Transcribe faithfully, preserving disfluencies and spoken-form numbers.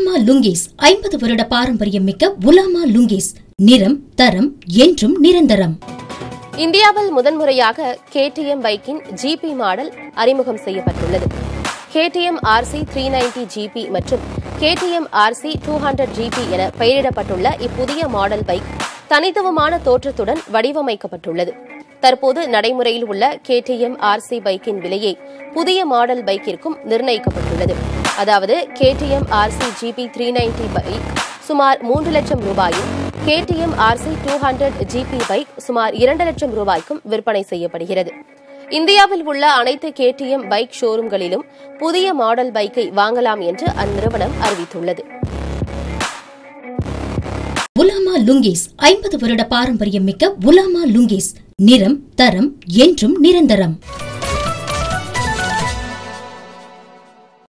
உலாமா லுங்கீஸ் ஐம்பது வருட பாரம்பரியம் மிக்க உலாமா லுங்கீஸ். நிறம், தரம் என்றும் நிரந்தரம். இந்தியாவில் முதன்முறையாக கேடிஎம் பைக்கின் ஜிபி மாடல் அறிமுகம் செய்யப்பட்டுள்ளது. KTM RC three ninety GP மற்றும் KTM RC two hundred GP என பெயரிடப்பட்டுள்ள இப்புதிய மாடல் பைக் தனித்துவமான தோற்றத்துடன் வடிவமைக்கப்பட்டுள்ளது. தற்போது நடைமுறையில் உள்ள கேடிஎம் ஆர்சி பைக்கின் விலையை புதிய மாடல் பைக்கிற்கும் நிர்ணயிக்கப்பட்டுள்ளது. அதாவது KTM RC GP three ninety bike சுமார் மூன்று லட்சம் ரூபாயும் KTM RC two hundred GP bike சுமார் இரண்டு லட்சம் ரூபாய்க்கும் விற்பனை செய்யப்படுகிறது. இந்தியாவில் உள்ள அனைத்து கேடிஎம் பைக் ஷோரூம்களிலும் புதிய மாடல் பைக்கை வாங்கலாம் என்று அந்நிறுவனம் அறிவித்துள்ளது. உலாமா லுங்கீஸ் ஐம்பது வருட பாரம்பரியம் மிக்க உலாமா லுங்கீஸ். நிறம், தரம் என்றும் நிரந்தரம்.